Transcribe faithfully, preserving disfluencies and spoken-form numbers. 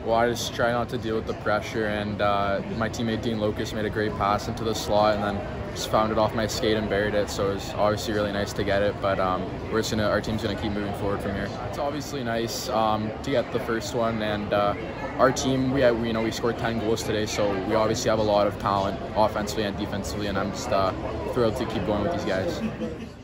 Well, I just try not to deal with the pressure, and uh, my teammate Dean Locust made a great pass into the slot, and then just found it off my skate and buried it. So it was obviously really nice to get it, but um, we're just gonna, our team's gonna keep moving forward from here. It's obviously nice um, to get the first one, and uh, our team, we, had, we you know we scored ten goals today, so we obviously have a lot of talent offensively and defensively, and I'm just uh, thrilled to keep going with these guys.